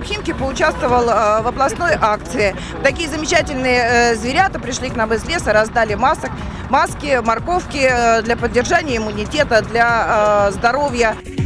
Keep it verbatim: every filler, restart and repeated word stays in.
клуб «Химки» поучаствовал в областной акции. Такие замечательные зверята пришли к нам из леса, раздали масок, маски, морковки для поддержания иммунитета, для здоровья.